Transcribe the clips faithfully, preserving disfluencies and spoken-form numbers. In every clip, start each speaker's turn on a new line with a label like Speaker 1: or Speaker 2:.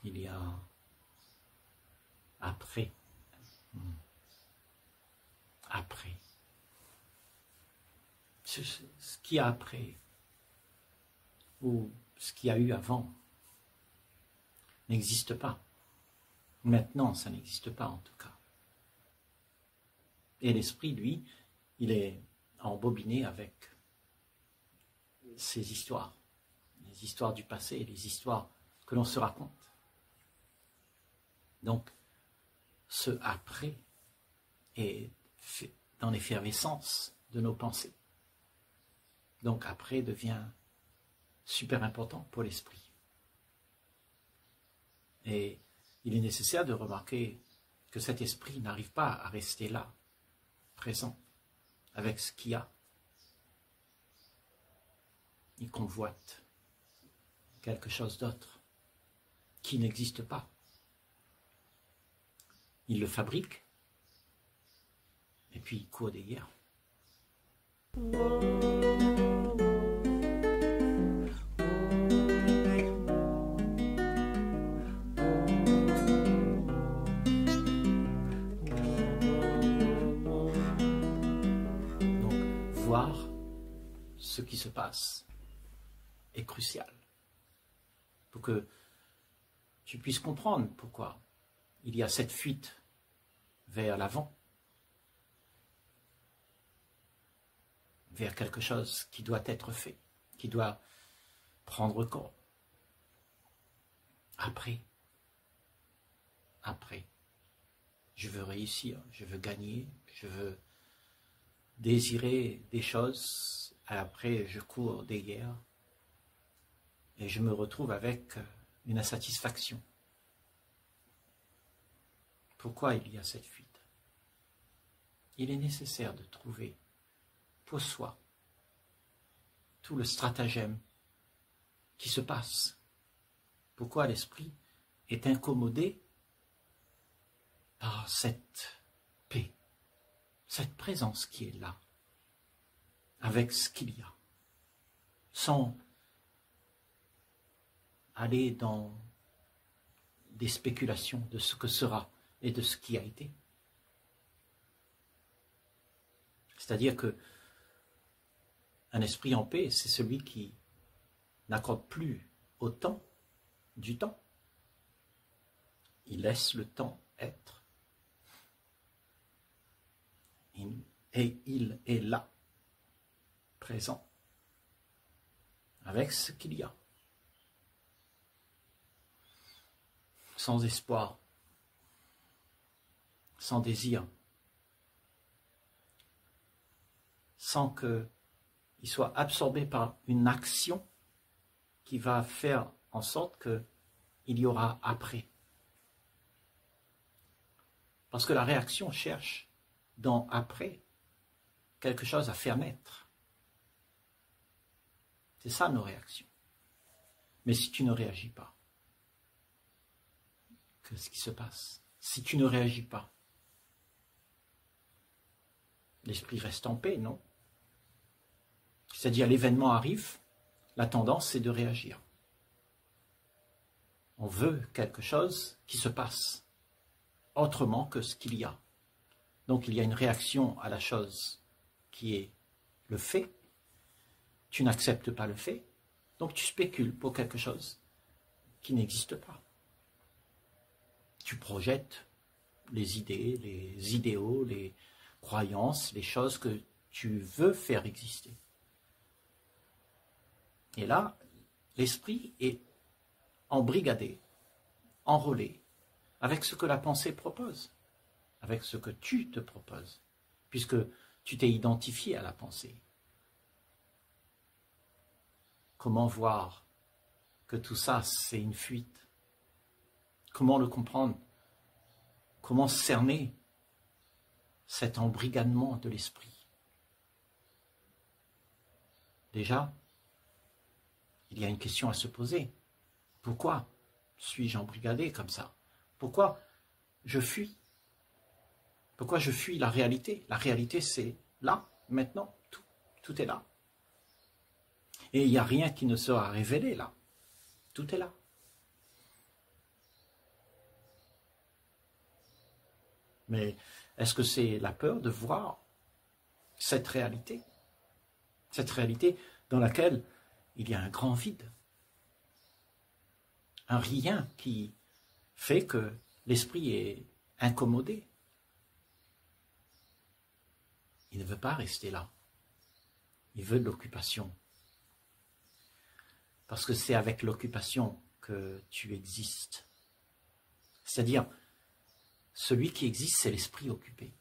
Speaker 1: il y a après. Après. Ce, ce qu'il y a après, ou ce qu'il y a eu avant, n'existe pas. Maintenant, ça n'existe pas en tout cas. Et l'esprit, lui, il est embobiné avec ces histoires, les histoires du passé, les histoires que l'on se raconte. Donc, ce après est dans l'effervescence de nos pensées. Donc, après devient super important pour l'esprit. Et il est nécessaire de remarquer que cet esprit n'arrive pas à rester là, présent, avec ce qu'il y a. Il convoite quelque chose d'autre qui n'existe pas. Il le fabrique et puis il court derrière. Donc, voir ce qui se passe est crucial pour que tu puisses comprendre pourquoi il y a cette fuite vers l'avant, vers quelque chose qui doit être fait, qui doit prendre corps. Après, après, je veux réussir, je veux gagner, je veux désirer des choses, après je cours derrière et je me retrouve avec une insatisfaction. Pourquoi il y a cette fuite? Il est nécessaire de trouver pour soi tout le stratagème qui se passe. Pourquoi l'esprit est incommodé par cette paix, cette présence qui est là, avec ce qu'il y a, sans aller dans des spéculations de ce que sera et de ce qui a été. C'est-à-dire que un esprit en paix, c'est celui qui n'accorde plus au temps du temps. Il laisse le temps être. Et il est là, présent, avec ce qu'il y a. Sans espoir, sans désir, sans qu'il soit absorbé par une action qui va faire en sorte qu'il y aura après. Parce que la réaction cherche dans après quelque chose à faire naître. C'est ça nos réactions. Mais si tu ne réagis pas, qu'est-ce qui se passe? Si tu ne réagis pas, l'esprit reste en paix, non? C'est-à-dire l'événement arrive, la tendance c'est de réagir. On veut quelque chose qui se passe autrement que ce qu'il y a. Donc il y a une réaction à la chose qui est le fait. Tu n'acceptes pas le fait, donc tu spécules pour quelque chose qui n'existe pas. Tu projettes les idées, les idéaux, les croyances, les choses que tu veux faire exister. Et là, l'esprit est embrigadé, enrôlé, avec ce que la pensée propose, avec ce que tu te proposes, puisque tu t'es identifié à la pensée. Comment voir que tout ça, c'est une fuite? Comment le comprendre? Comment cerner cet embrigadement de l'esprit? Déjà, il y a une question à se poser. Pourquoi suis-je embrigadé comme ça? Pourquoi je fuis? Pourquoi je fuis la réalité? La réalité, c'est là, maintenant, tout, tout est là. Et il n'y a rien qui ne sera révélé là. Tout est là. Mais est-ce que c'est la peur de voir cette réalité? Cette réalité dans laquelle il y a un grand vide. Un rien qui fait que l'esprit est incommodé. Il ne veut pas rester là. Il veut de l'occupation. Parce que c'est avec l'occupation que tu existes. C'est-à-dire, celui qui existe, c'est l'esprit occupé.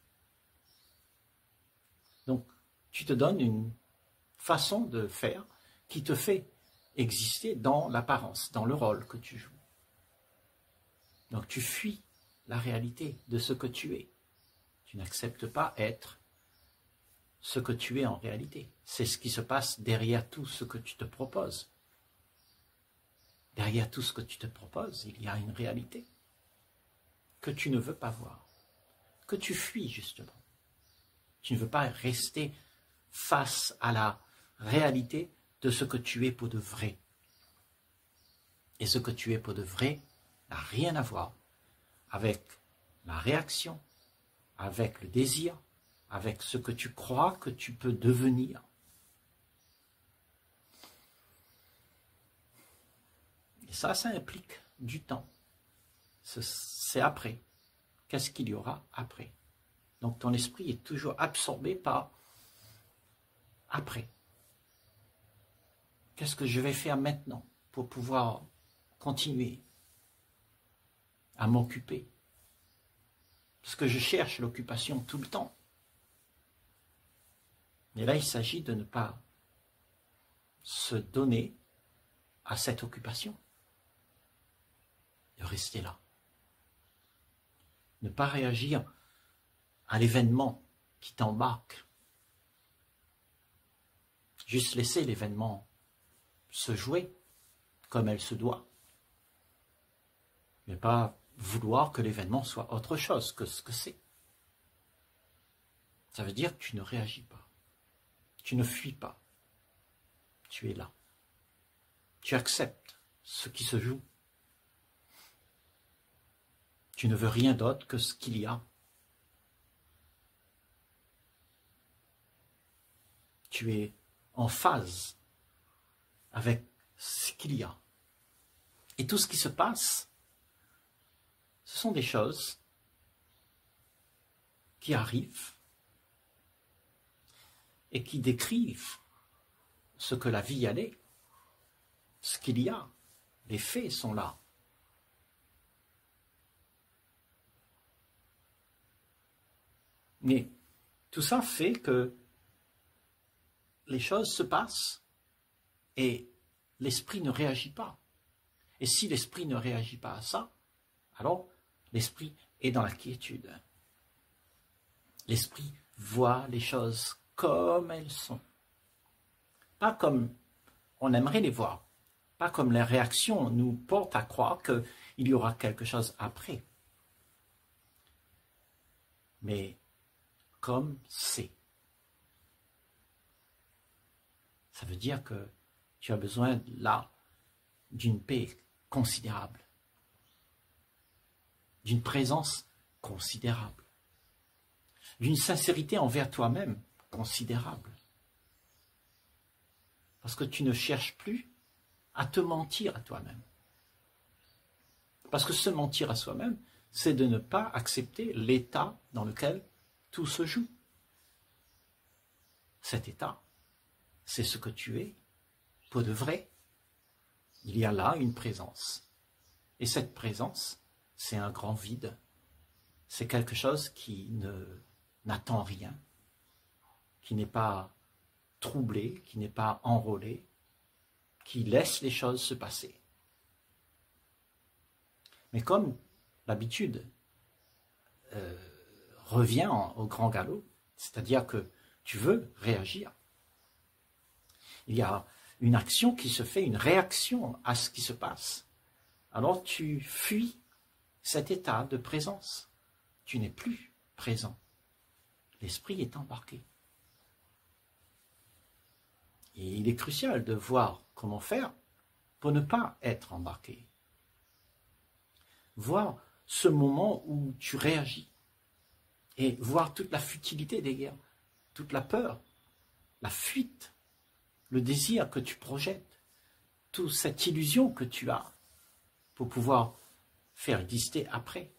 Speaker 1: Donc, tu te donnes une façon de faire qui te fait exister dans l'apparence, dans le rôle que tu joues. Donc, tu fuis la réalité de ce que tu es. Tu n'acceptes pas être ce que tu es en réalité. C'est ce qui se passe derrière tout ce que tu te proposes. Derrière tout ce que tu te proposes, il y a une réalité que tu ne veux pas voir, que tu fuis justement. Tu ne veux pas rester face à la réalité de ce que tu es pour de vrai. Et ce que tu es pour de vrai n'a rien à voir avec la réaction, avec le désir, avec ce que tu crois que tu peux devenir. Et ça, ça implique du temps. C'est après. Qu'est-ce qu'il y aura après? Donc ton esprit est toujours absorbé par après. Qu'est-ce que je vais faire maintenant pour pouvoir continuer à m'occuper? Parce que je cherche l'occupation tout le temps. Mais là, il s'agit de ne pas se donner à cette occupation. De rester là. Ne pas réagir à l'événement qui t'embarque. Juste laisser l'événement se jouer comme elle se doit. Mais pas vouloir que l'événement soit autre chose que ce que c'est. Ça veut dire que tu ne réagis pas. Tu ne fuis pas. Tu es là. Tu acceptes ce qui se joue. Tu ne veux rien d'autre que ce qu'il y a. Tu es en phase avec ce qu'il y a. Et tout ce qui se passe, ce sont des choses qui arrivent et qui décrivent ce que la vie allait, ce qu'il y a. Les faits sont là. Mais tout ça fait que les choses se passent et l'esprit ne réagit pas. Et si l'esprit ne réagit pas à ça, alors l'esprit est dans la quiétude. L'esprit voit les choses comme elles sont. Pas comme on aimerait les voir. Pas comme la réaction nous porte à croire qu'il y aura quelque chose après. Mais comme c'est. Ça veut dire que tu as besoin là d'une paix considérable, d'une présence considérable, d'une sincérité envers toi-même considérable. Parce que tu ne cherches plus à te mentir à toi-même. Parce que se mentir à soi-même, c'est de ne pas accepter l'état dans lequel tout se joue. Cet état, c'est ce que tu es, pour de vrai. Il y a là une présence. Et cette présence, c'est un grand vide. C'est quelque chose qui ne n'attend rien, qui n'est pas troublé, qui n'est pas enrôlé, qui laisse les choses se passer. Mais comme l'habitude euh, revient en, au grand galop, c'est-à-dire que tu veux réagir, il y a une action qui se fait, une réaction à ce qui se passe. Alors tu fuis cet état de présence. Tu n'es plus présent. L'esprit est embarqué. Et il est crucial de voir comment faire pour ne pas être embarqué. Voir ce moment où tu réagis. et voir toute la futilité des guerres, toute la peur, la fuite, le désir que tu projettes, toute cette illusion que tu as pour pouvoir faire exister après.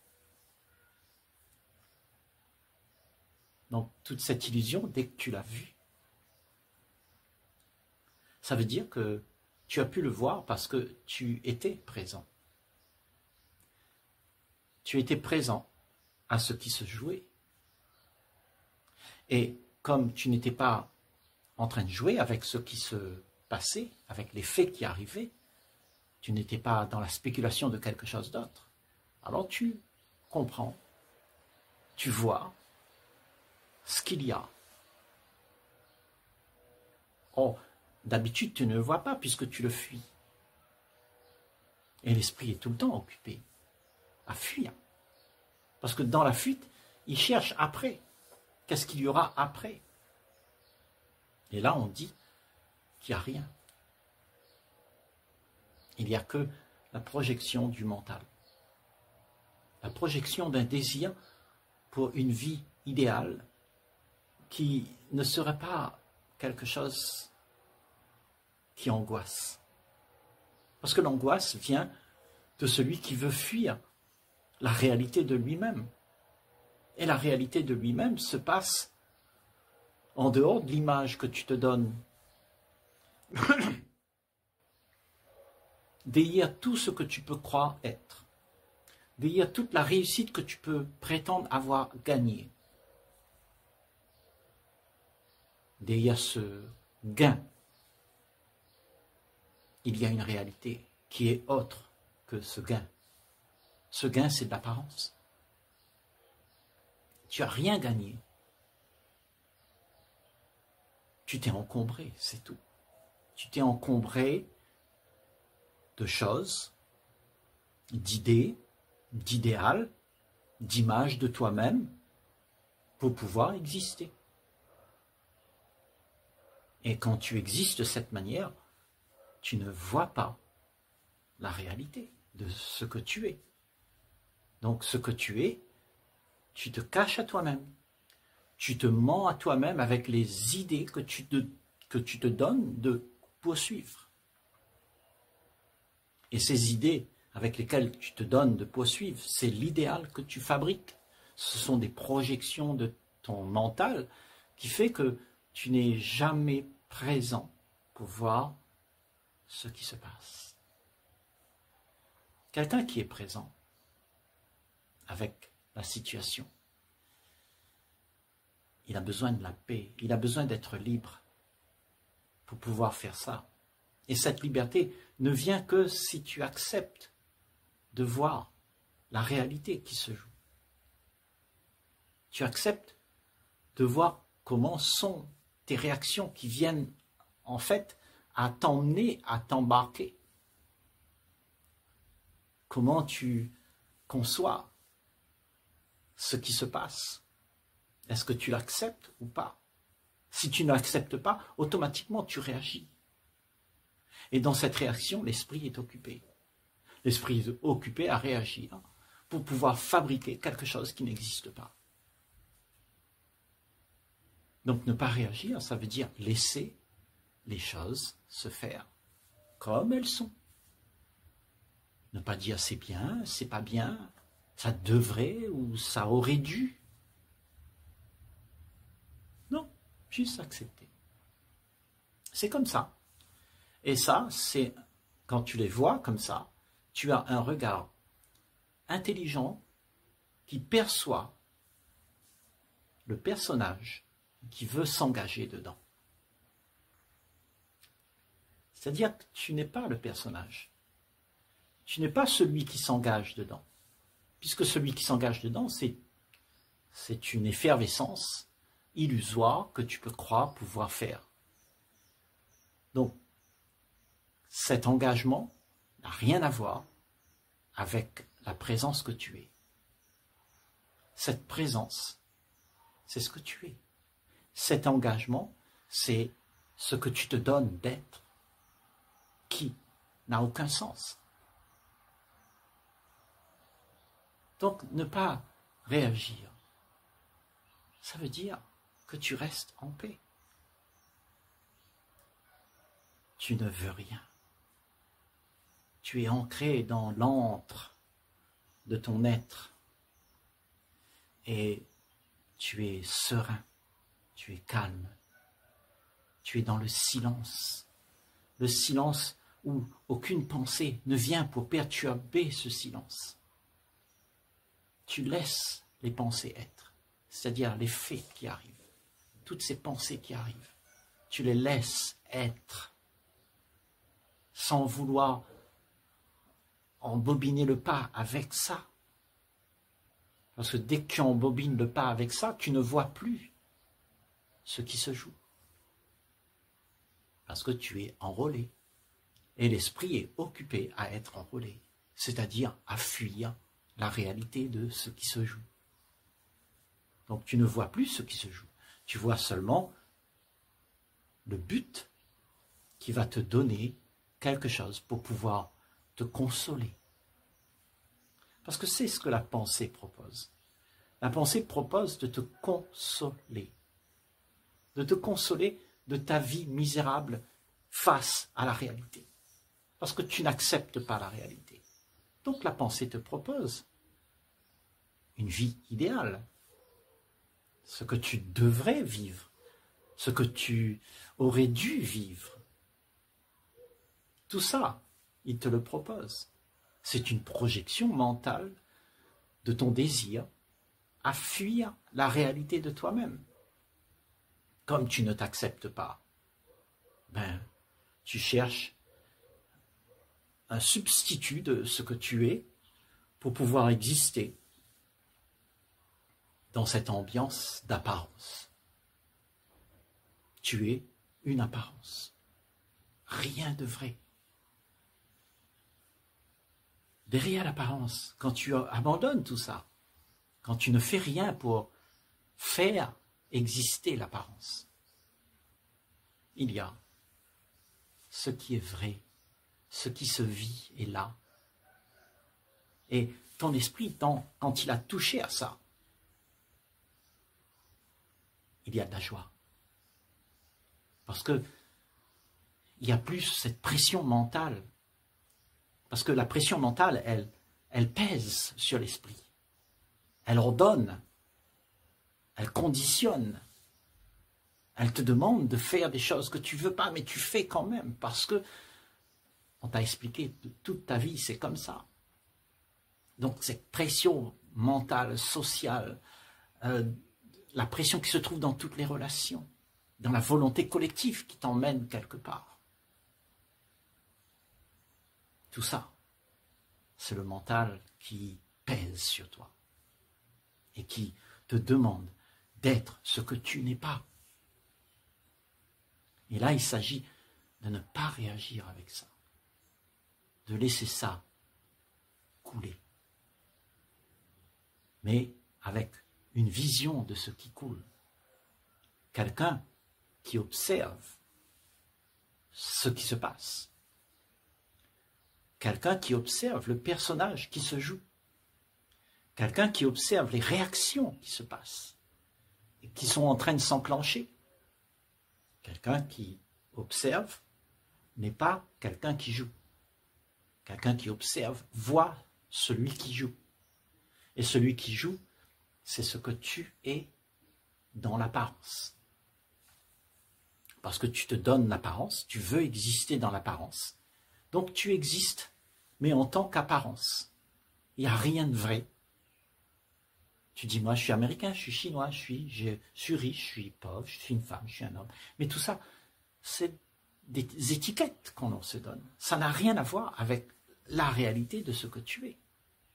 Speaker 1: Donc, toute cette illusion, dès que tu l'as vue, ça veut dire que tu as pu le voir parce que tu étais présent. Tu étais présent à ce qui se jouait. Et comme tu n'étais pas en train de jouer avec ce qui se passait, avec les faits qui arrivaient, tu n'étais pas dans la spéculation de quelque chose d'autre. Alors tu comprends, tu vois ce qu'il y a. Oh, d'habitude tu ne le vois pas puisque tu le fuis. Et l'esprit est tout le temps occupé à fuir. Parce que dans la fuite, il cherche après. Qu'est-ce qu'il y aura après? Et là, on dit qu'il n'y a rien. Il n'y a que la projection du mental. La projection d'un désir pour une vie idéale qui ne serait pas quelque chose qui angoisse. Parce que l'angoisse vient de celui qui veut fuir la réalité de lui-même. Et la réalité de lui-même se passe en dehors de l'image que tu te donnes. Derrière tout ce que tu peux croire être. Derrière toute la réussite que tu peux prétendre avoir gagnée. Derrière ce gain, il y a une réalité qui est autre que ce gain. Ce gain, c'est de l'apparence. Tu n'as rien gagné. Tu t'es encombré, c'est tout. Tu t'es encombré de choses, d'idées, d'idéal, d'images de toi-même pour pouvoir exister. Et quand tu existes de cette manière, tu ne vois pas la réalité de ce que tu es. Donc ce que tu es, tu te caches à toi-même. Tu te mens à toi-même avec les idées que tu te, que tu te donnes de poursuivre. Et ces idées avec lesquelles tu te donnes de poursuivre, c'est l'idéal que tu fabriques. Ce sont des projections de ton mental qui fait que tu n'es jamais présent pour voir ce qui se passe. Quelqu'un qui est présent avec la situation, il a besoin de la paix, il a besoin d'être libre pour pouvoir faire ça. Et cette liberté ne vient que si tu acceptes de voir la réalité qui se joue. Tu acceptes de voir comment sont tes réactions qui viennent en fait à t'emmener, à t'embarquer. Comment tu conçois ce qui se passe. Est-ce que tu l'acceptes ou pas? Si tu ne l'acceptes pas, automatiquement tu réagis. Et dans cette réaction, l'esprit est occupé. L'esprit est occupé à réagir pour pouvoir fabriquer quelque chose qui n'existe pas. Donc ne pas réagir, ça veut dire laisser les choses se faire comme elles sont. Ne pas dire c'est bien, c'est pas bien, ça devrait ou ça aurait dû. Non, juste accepter. C'est comme ça. Et ça, c'est quand tu les vois comme ça, tu as un regard intelligent qui perçoit le personnage qui veut s'engager dedans. C'est-à-dire que tu n'es pas le personnage. Tu n'es pas celui qui s'engage dedans. Puisque celui qui s'engage dedans, c'est, c'est une effervescence illusoire que tu peux croire pouvoir faire. Donc, cet engagement n'a rien à voir avec la présence que tu es. Cette présence, c'est ce que tu es. Cet engagement, c'est ce que tu te donnes d'être, qui n'a aucun sens. Donc, ne pas réagir ça veut dire que tu restes en paix. Tu ne veux rien. Tu es ancré dans l'antre de ton être et tu es serein, tu es calme, tu es dans le silence, le silence où aucune pensée ne vient pour perturber ce silence. Tu laisses les pensées être, c'est-à-dire les faits qui arrivent, toutes ces pensées qui arrivent, tu les laisses être, sans vouloir embobiner le pas avec ça. Parce que dès que tu embobines le pas avec ça, tu ne vois plus ce qui se joue. Parce que tu es enrôlé. Et l'esprit est occupé à être enrôlé, c'est-à-dire à fuir la réalité de ce qui se joue. Donc tu ne vois plus ce qui se joue. Tu vois seulement le but qui va te donner quelque chose pour pouvoir te consoler. Parce que c'est ce que la pensée propose. La pensée propose de te consoler. De te consoler de ta vie misérable face à la réalité. Parce que tu n'acceptes pas la réalité. Donc la pensée te propose une vie idéale. Ce que tu devrais vivre. Ce que tu aurais dû vivre. Tout ça, il te le propose. C'est une projection mentale de ton désir à fuir la réalité de toi-même. Comme tu ne t'acceptes pas, ben, tu cherches un substitut de ce que tu es pour pouvoir exister dans cette ambiance d'apparence. Tu es une apparence. Rien de vrai. Derrière l'apparence, quand tu abandonnes tout ça, quand tu ne fais rien pour faire exister l'apparence, il y a ce qui est vrai, ce qui se vit est là. Et ton esprit, quand il a touché à ça, il y a de la joie. Parce que il n'y a plus cette pression mentale. Parce que la pression mentale, elle, elle pèse sur l'esprit. Elle ordonne, elle conditionne. Elle te demande de faire des choses que tu ne veux pas, mais tu fais quand même. Parce que on t'a expliqué toute ta vie, c'est comme ça. Donc cette pression mentale, sociale, euh, la pression qui se trouve dans toutes les relations, dans la volonté collective qui t'emmène quelque part. Tout ça, c'est le mental qui pèse sur toi et qui te demande d'être ce que tu n'es pas. Et là, il s'agit de ne pas réagir avec ça, de laisser ça couler, mais avec une vision de ce qui coule. Quelqu'un qui observe ce qui se passe. Quelqu'un qui observe le personnage qui se joue. Quelqu'un qui observe les réactions qui se passent et qui sont en train de s'enclencher. Quelqu'un qui observe n'est pas quelqu'un qui joue. Quelqu'un qui observe voit celui qui joue. Et celui qui joue, c'est ce que tu es dans l'apparence. Parce que tu te donnes l'apparence, tu veux exister dans l'apparence. Donc tu existes, mais en tant qu'apparence. Il n'y a rien de vrai. Tu dis, moi je suis américain, je suis chinois, je suis, je suis riche, je suis pauvre, je suis une femme, je suis un homme. Mais tout ça, c'est des étiquettes qu'on se donne. Ça n'a rien à voir avec la réalité de ce que tu es.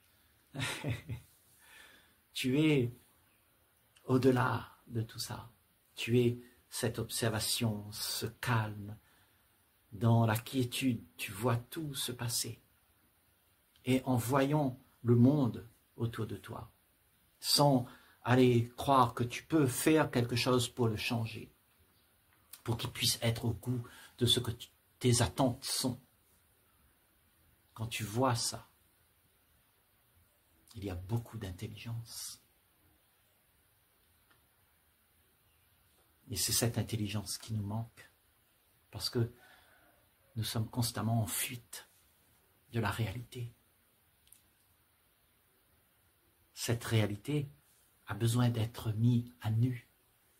Speaker 1: Tu es au-delà de tout ça. Tu es cette observation, ce calme. Dans la quiétude, tu vois tout se passer. Et en voyant le monde autour de toi, sans aller croire que tu peux faire quelque chose pour le changer, pour qu'il puisse être au goût de ce que tu, tes attentes sont. Quand tu vois ça, il y a beaucoup d'intelligence. Et c'est cette intelligence qui nous manque, parce que nous sommes constamment en fuite de la réalité. Cette réalité a besoin d'être mise à nu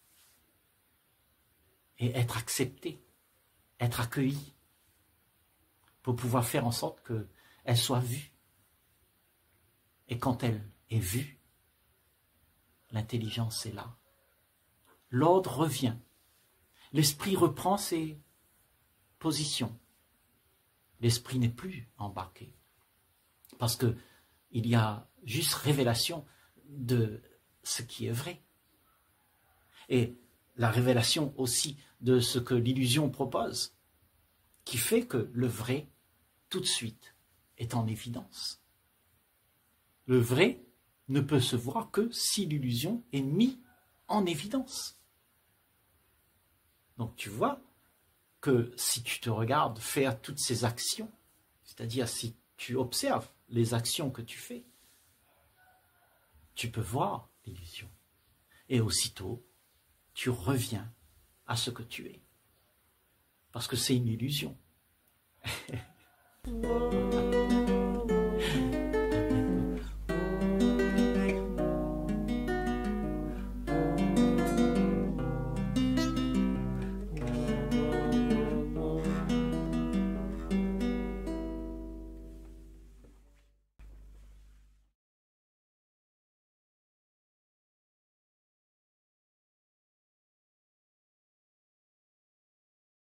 Speaker 1: et être acceptée, être accueillie, pour pouvoir faire en sorte qu'elle soit vue. Et quand elle est vue, l'intelligence est là. L'ordre revient. L'esprit reprend ses positions. L'esprit n'est plus embarqué. Parce que il y a juste révélation de ce qui est vrai. Et la révélation aussi de ce que l'illusion propose, qui fait que le vrai, tout de suite, est en évidence. Le vrai ne peut se voir que si l'illusion est mise en évidence. Donc tu vois que si tu te regardes faire toutes ces actions, c'est-à-dire si tu observes les actions que tu fais, tu peux voir l'illusion. Et aussitôt, tu reviens à ce que tu es. Parce que c'est une illusion.